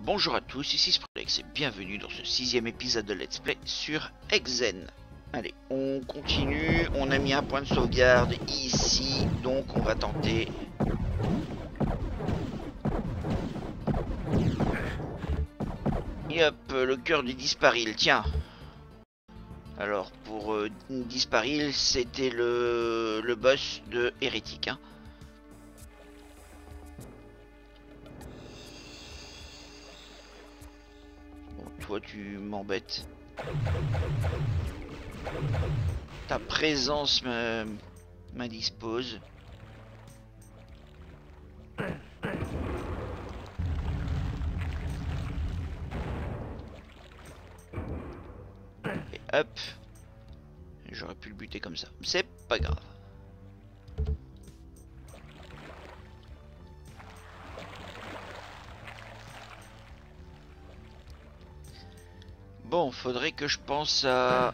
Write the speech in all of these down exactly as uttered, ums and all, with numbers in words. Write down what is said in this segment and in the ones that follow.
Bonjour à tous, ici Sprolex et bienvenue dans ce sixième épisode de Let's Play sur Hexen. Allez, on continue, on a mis un point de sauvegarde ici, donc on va tenter... Et hop, le cœur du Disparil, tiens. Alors, pour euh, Disparil, c'était le, le boss de Hérétique, hein. Toi tu m'embêtes. Ta présence m'indispose. Et hop. J'aurais pu le buter comme ça. C'est pas grave. Bon, faudrait que je pense à...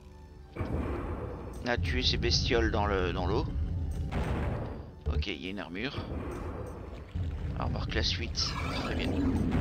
à tuer ces bestioles dans le dans l'eau. Ok, il y a une armure. Armure classe huit, très bien.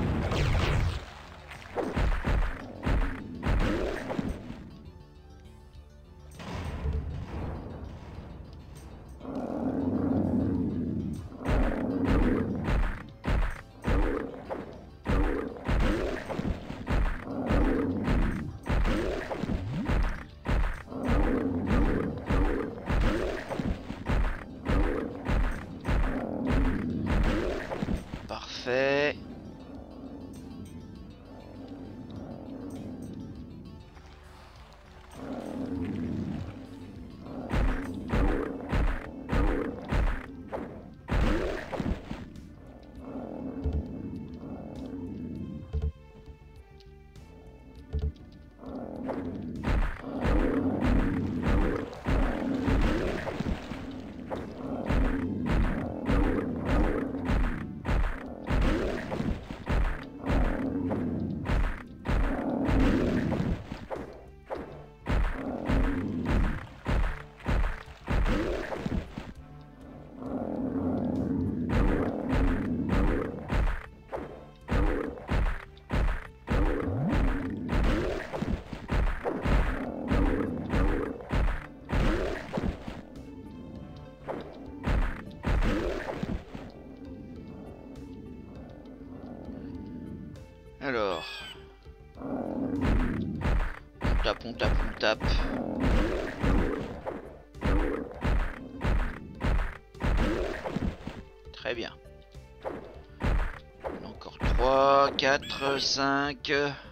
Parfait. Alors, on tape, on tape, on tape. Très bien. Encore trois, quatre, cinq.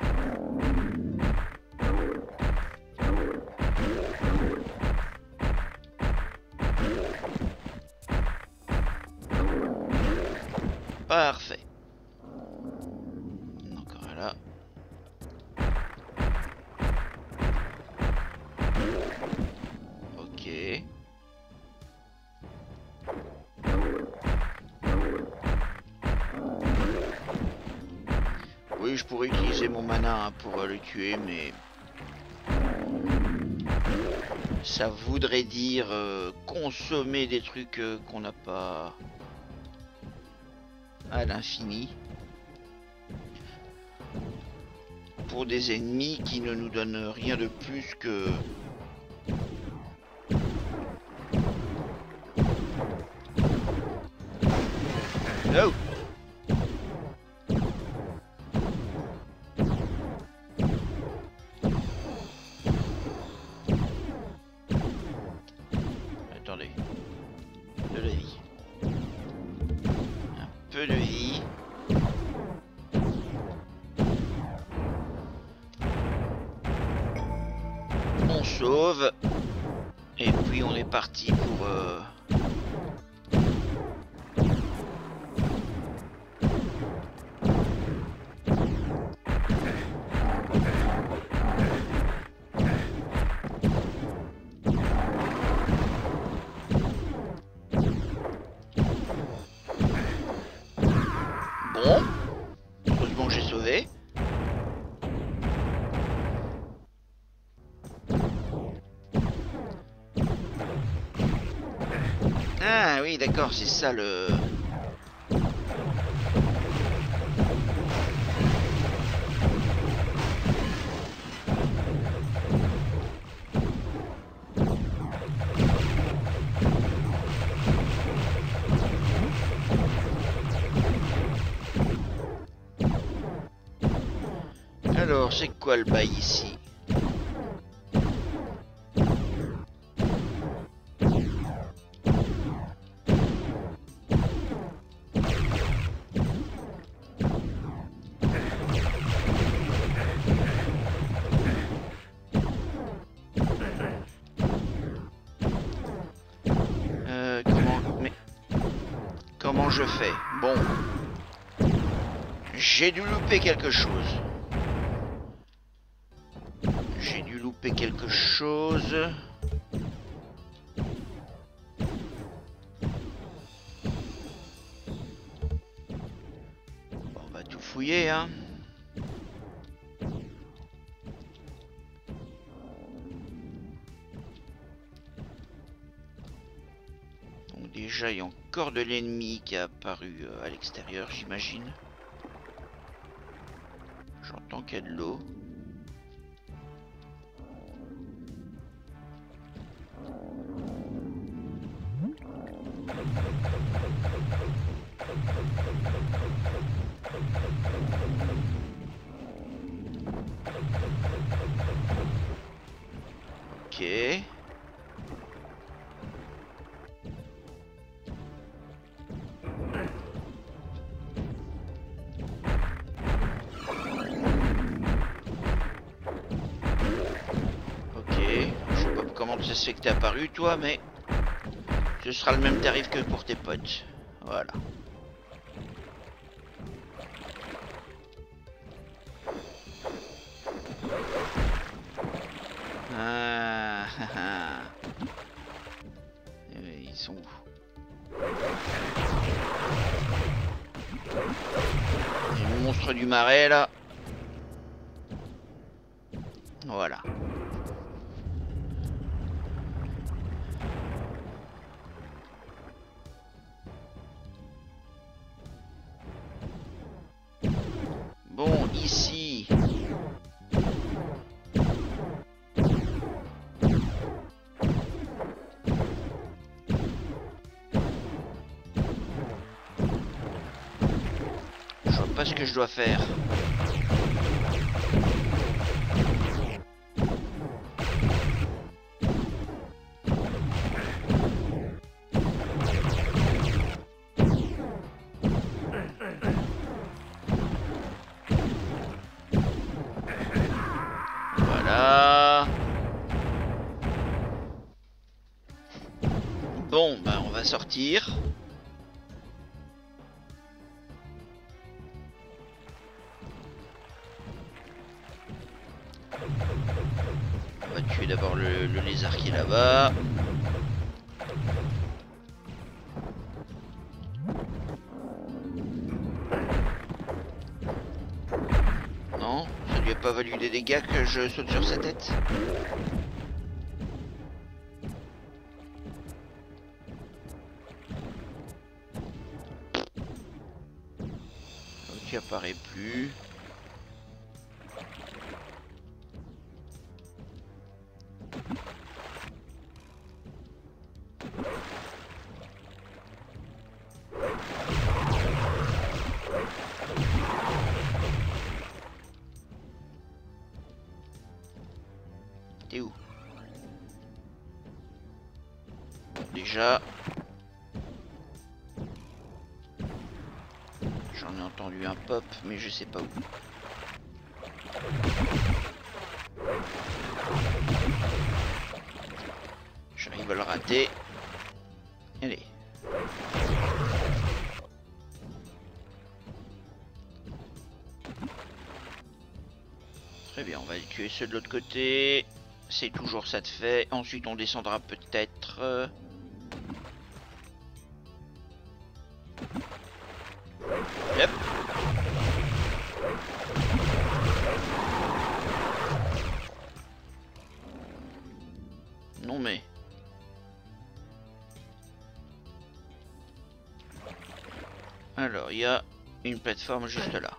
Parfait. Ok. Oui, je pourrais utiliser mon mana hein, pour euh, le tuer, mais ça voudrait dire euh, consommer des trucs euh, qu'on n'a pas à l'infini pour des ennemis qui ne nous donnent rien de plus que oh. Attendez. De la vie. Un peu de vie. On sauve. Et puis on est parti pour... Euh... Bon, heureusement que j'ai sauvé. Ah oui, d'accord, c'est ça le... Alors, c'est quoi le bail ici? Euh, comment... Mais... Comment je fais? Bon. J'ai dû louper quelque chose. J'ai dû louper quelque chose. Bon, on va tout fouiller, hein. Donc déjà, il y a encore de l'ennemi qui a apparu à l'extérieur, j'imagine. J'entends qu'il y a de l'eau. Ok. Comment ça se fait que t'es apparu toi, mais ce sera le même tarif que pour tes potes. Voilà. Ah, ah, ah. Ils sont où? Les monstres du marais là. Voilà. Bon, ici. Je vois pas ce que je dois faire. Voilà. Bon, ben on va sortir. On va tuer d'abord le, le lézard qui est là-bas. Non, ça lui a pas valu des dégâts que je saute sur sa tête. Qui apparaît plus. T'es où? Déjà. J'en ai entendu un pop, mais je sais pas où. J'arrive à le rater. Allez. Très bien, on va aller tuer ceux de l'autre côté. C'est toujours ça de fait. Ensuite, on descendra peut-être. Yep. Non mais... Alors, il y a une plateforme juste là.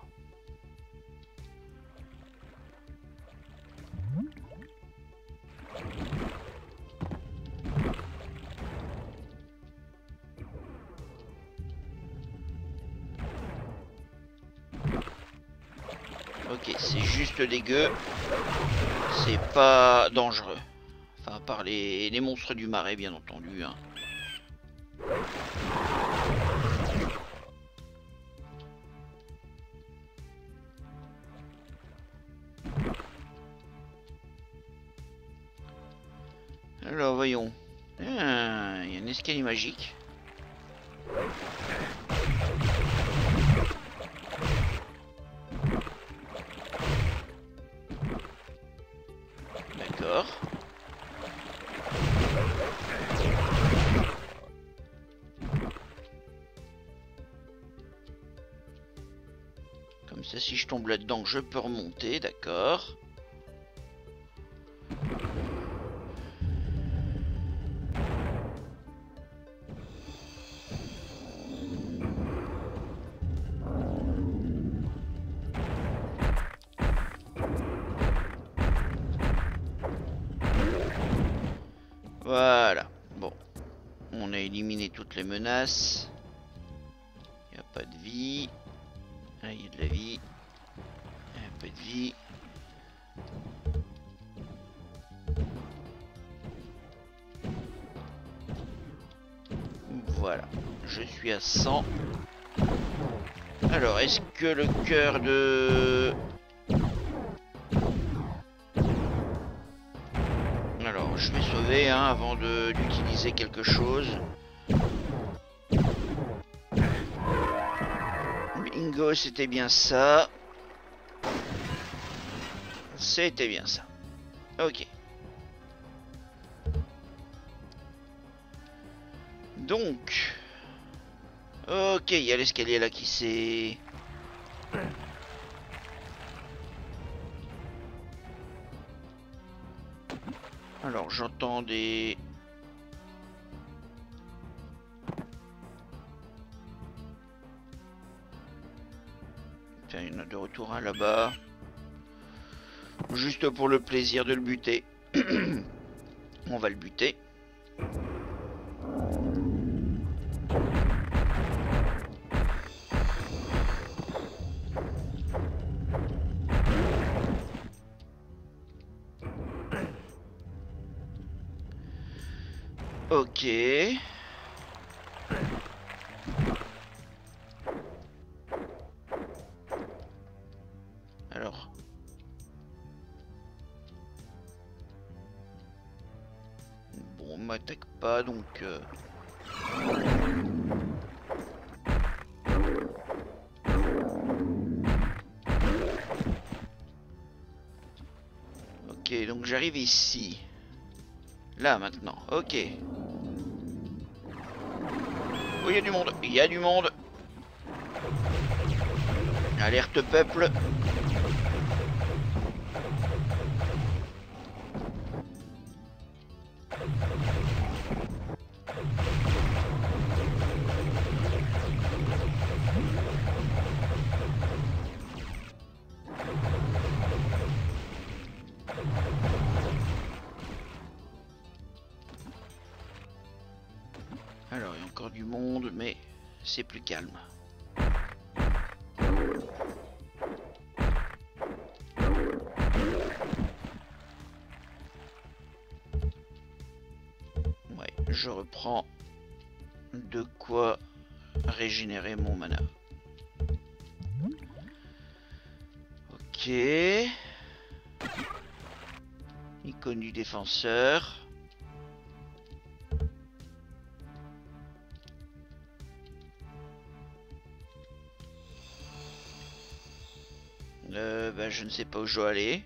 Ok, c'est juste dégueu. C'est pas dangereux. Enfin, par les, les monstres du marais, bien entendu. Hein. Alors, voyons. Ah, il y a un escalier magique. D'accord. Comme ça, si je tombe là-dedans, je peux remonter, d'accord. Voilà. Bon. On a éliminé toutes les menaces. Il n'y a pas de vie. Là, il y a de la vie. Il n'y a pas de vie. Voilà. Je suis à cent. Alors, est-ce que le cœur de... Alors, je vais sauver hein, avant d'utiliser quelque chose. Bingo, c'était bien ça. C'était bien ça. Ok. Donc... Ok, il y a l'escalier là qui s'est... Alors, j'entends des... Tiens, il y en a de retour un là-bas. Juste pour le plaisir de le buter. On va le buter. Ok. Alors. Bon, on m'attaque pas donc... Euh... Ok, donc j'arrive ici. Là maintenant, ok. Oh, il y a du monde, il y a du monde. Alerte peuple. Alors, il y a encore du monde, mais c'est plus calme. Ouais, je reprends de quoi régénérer mon mana. Ok. Icône du défenseur. Euh, bah, je ne sais pas où je dois aller.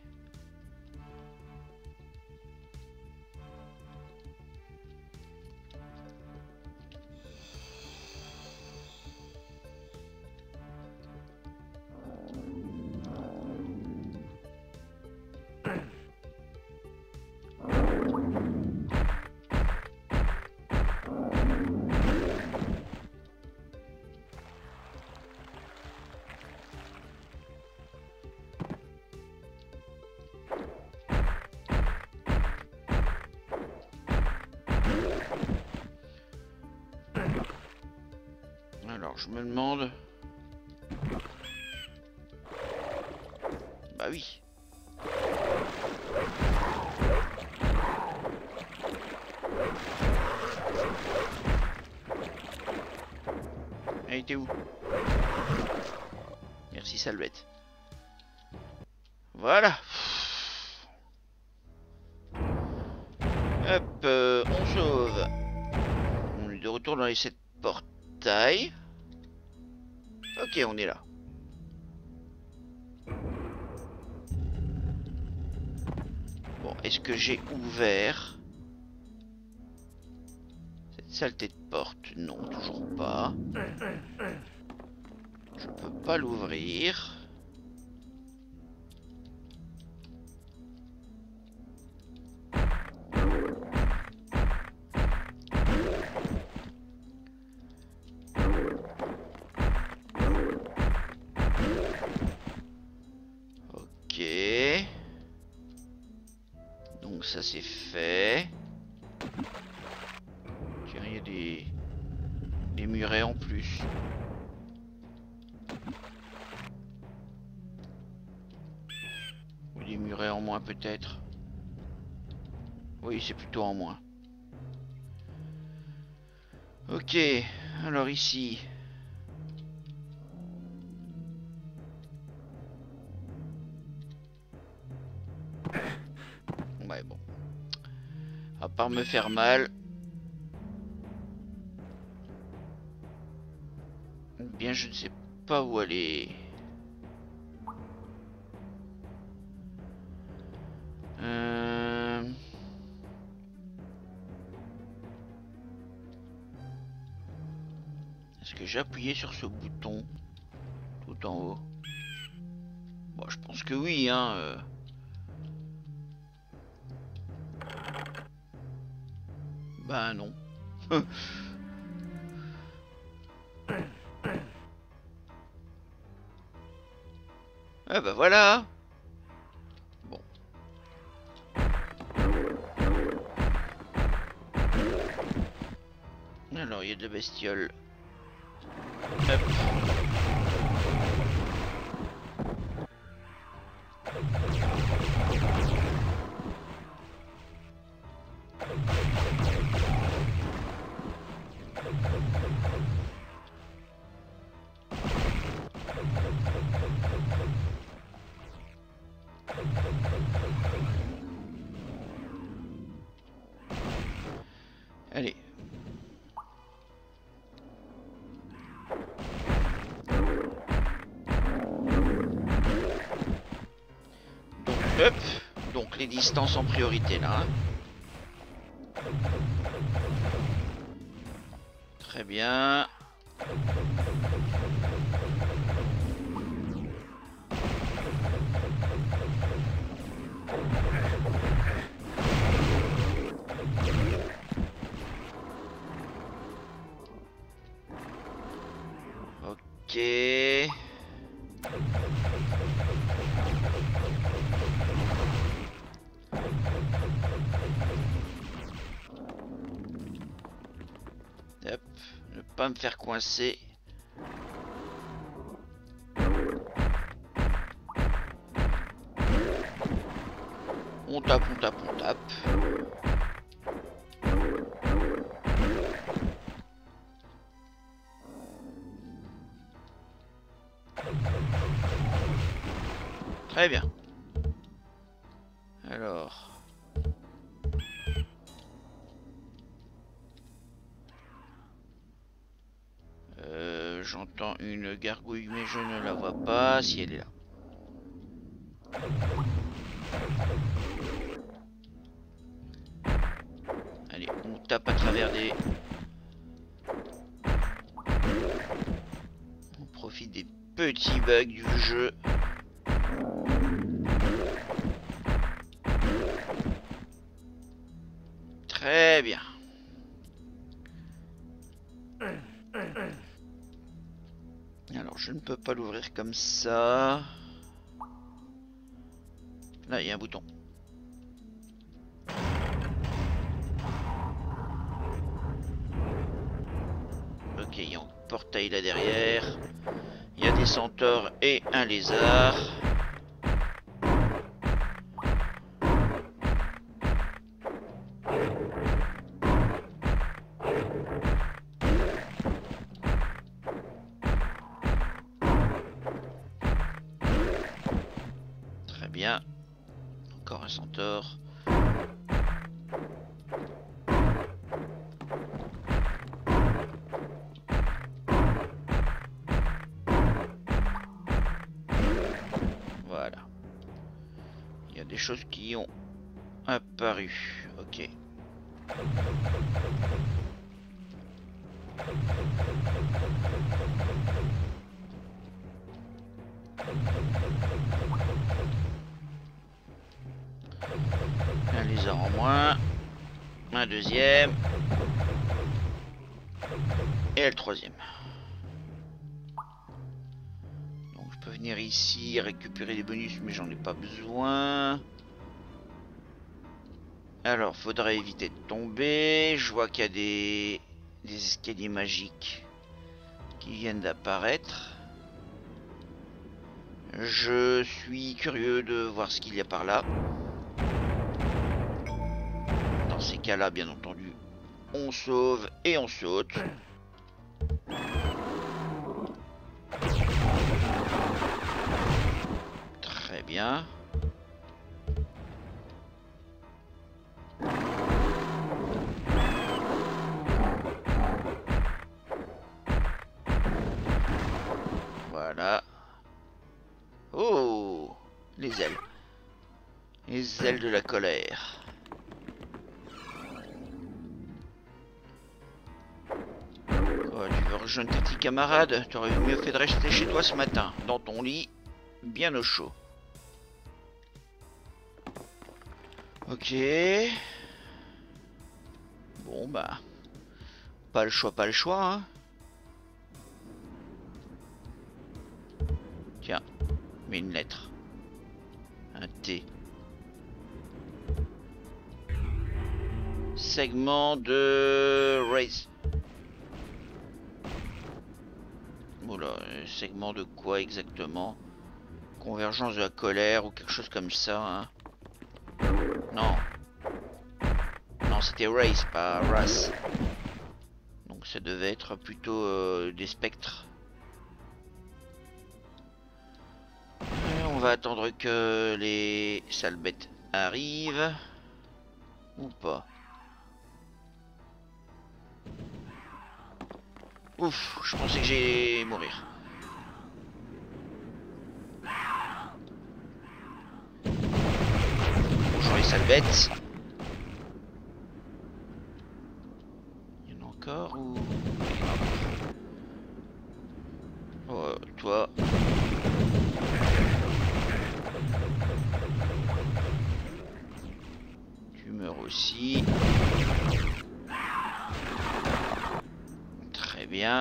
Alors, je me demande... oui. Elle était où? Merci Salvette. Voilà. Hop, euh, on sauve. On est de retour dans les sept portails. Ok, on est là. Bon, est-ce que j'ai ouvert cette saleté de porte? Non, toujours pas. Je peux pas l'ouvrir. Ok. Donc ça c'est fait. Tiens, il y a des... des murets en plus. Ou des murets en moins peut-être. Oui, c'est plutôt en moins. Ok, alors ici... Ouais, bon. À part me faire mal. Ou bien je ne sais pas où aller. Euh... Est-ce que j'ai appuyé sur ce bouton tout en haut? Bon, je pense que oui, hein. Euh... Bah non. Ah bah voilà. Bon. Alors il y a de la bestiole. Hop. Allez. Donc, hop. Donc les distances en priorité là. Hein. Très bien. Ok. Hop, ne pas me faire coincer. On tape, on tape, on tape. Très bien. Alors. Euh, j'entends une gargouille mais je ne la vois pas si elle est là. Allez, on tape à travers des... On profite des petits bugs du jeu. Très bien. Alors, je ne peux pas l'ouvrir comme ça. Là, il y a un bouton. Ok, il y a un portail là derrière. Il y a des centaures et un lézard. bien. Encore un centaure. Voilà. Il y a des choses qui ont apparu. Ok. Un lézard en moins. Un deuxième. Et le troisième. Donc je peux venir ici récupérer des bonus, mais j'en ai pas besoin. Alors, faudrait éviter de tomber. Je vois qu'il y a des, des escaliers magiques qui viennent d'apparaître. Je suis curieux de voir ce qu'il y a par là. Dans ces cas-là, bien entendu, on sauve et on saute. Très bien. Voilà. Oh, les ailes. Les ailes de la colère. Oh, tu veux rejoindre tes petits camarades? T'aurais mieux fait de rester chez toi ce matin, dans ton lit, bien au chaud. Ok. Bon bah, pas le choix, pas le choix, hein. Tiens, mets une lettre. Un T. Segment de race. Oula, segment de quoi exactement? Convergence de la colère ou quelque chose comme ça, hein. Non. Non, c'était race, pas race. Donc ça devait être plutôt euh, des spectres. Et on va attendre que les sales bêtes arrivent. Ou pas. Ouf, je pensais que j'allais mourir. Bonjour les sales bêtes. Il y en a encore ou... Oh, toi. Tu meurs aussi. Très bien.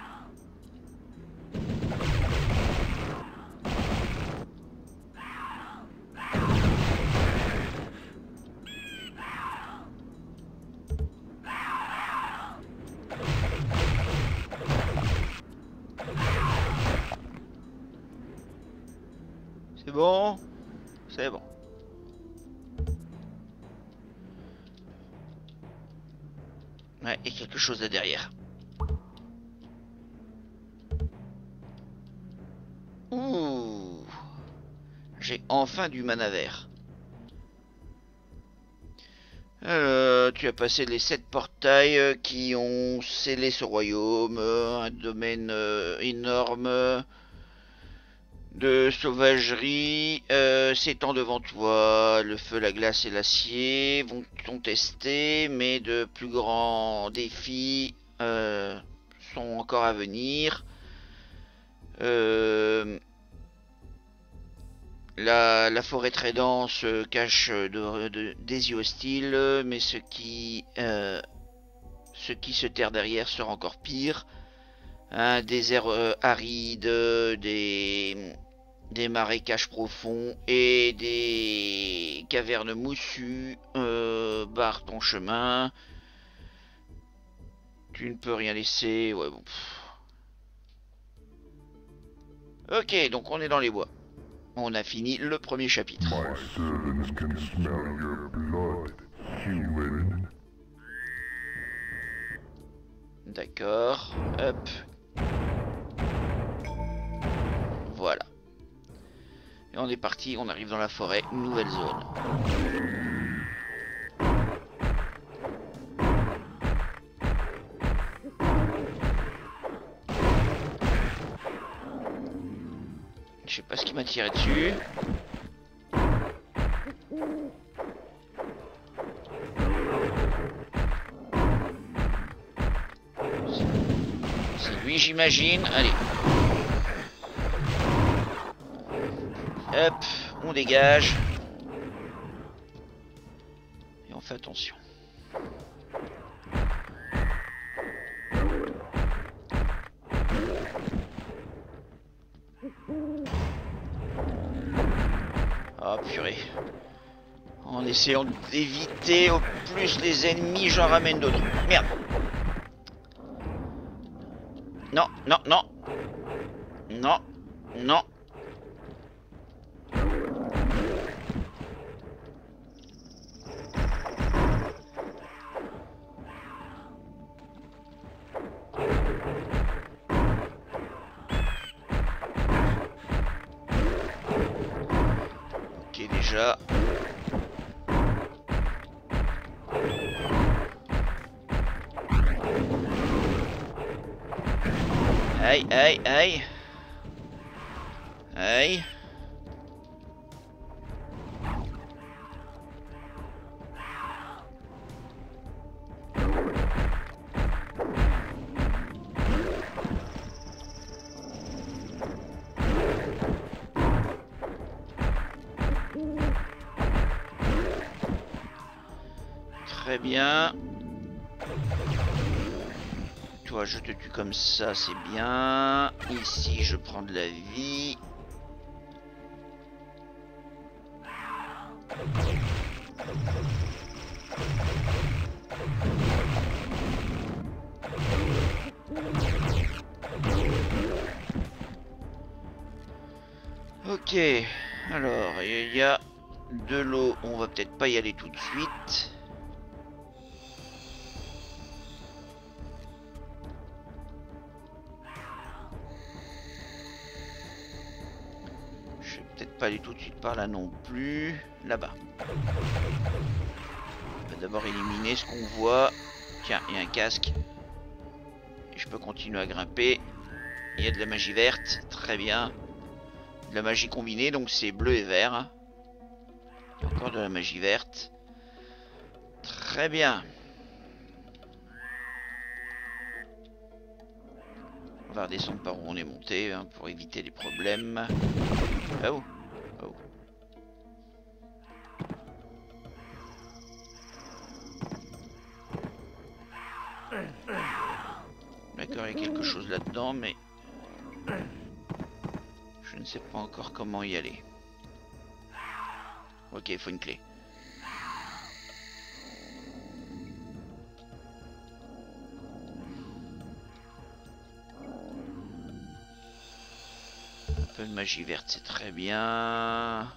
C'est bon? C'est bon. Ouais, et quelque chose là derrière. Ouh. J'ai enfin du mana vert. Alors, tu as passé les sept portails euh, qui ont scellé ce royaume, euh, un domaine euh, énorme de sauvagerie euh, s'étend devant toi. Le feu, la glace et l'acier vont t'ont testé, mais de plus grands défis euh, sont encore à venir. Euh, La, la forêt très dense euh, cache de, de, des yeux hostiles, mais ce qui, euh, ce qui se terre derrière sera encore pire. Un désert euh, aride, des, des marécages profonds et des cavernes moussues euh, barrent ton chemin. Tu ne peux rien laisser. Ouais, bon. Ok, donc on est dans les bois. On a fini le premier chapitre. My servants can smell your blood, human. D'accord. Hop. Voilà. Et Et on est parti, on arrive dans la forêt, nouvelle zone. Je sais pas ce qui m'a tiré dessus. C'est lui, j'imagine. Allez. Hop, on dégage. Et on fait attention. Oh purée. En essayant d'éviter au plus les ennemis, j'en ramène d'autres. Merde. Non, non, non. Non, non. Ok, déjà. Aïe, aïe, aïe. Aïe. Très bien. Toi, je te tue comme ça, c'est bien. Ici, je prends de la vie. Ok. Alors, il y a de l'eau. On va peut-être pas y aller tout de suite. Pas aller tout de suite par là non plus. Là-bas. On va d'abord éliminer ce qu'on voit. Tiens, il y a un casque. Et je peux continuer à grimper. Il y a de la magie verte. Très bien. De la magie combinée, donc c'est bleu et vert. Il y a encore de la magie verte. Très bien. On va redescendre par où on est monté hein, pour éviter les problèmes. Oh. Oh. D'accord, il y a quelque chose là-dedans, mais je ne sais pas encore comment y aller. Ok, il faut une clé. Un peu de magie verte, c'est très bien.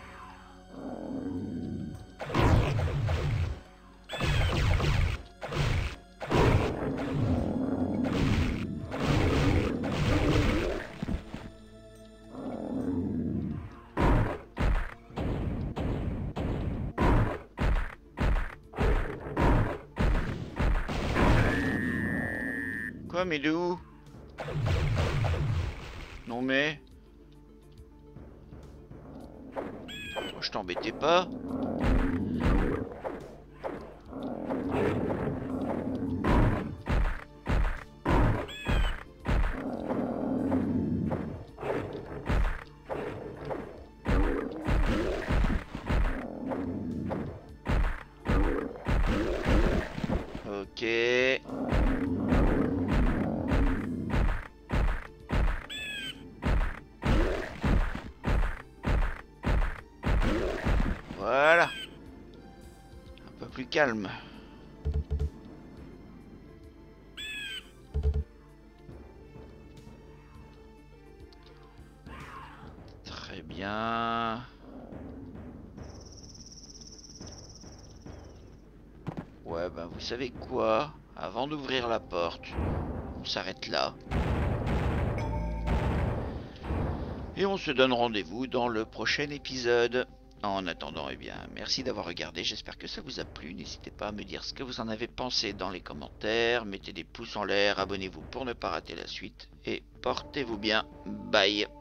Quoi, mais de où? Non mais... Je t'embêtais pas. Ok. Voilà. Un peu plus calme. Très bien. Ouais, ben vous savez quoi? Avant d'ouvrir la porte, on s'arrête là. Et on se donne rendez-vous dans le prochain épisode. En attendant, eh bien, merci d'avoir regardé, j'espère que ça vous a plu. N'hésitez pas à me dire ce que vous en avez pensé dans les commentaires. Mettez des pouces en l'air, abonnez-vous pour ne pas rater la suite. Et portez-vous bien. Bye.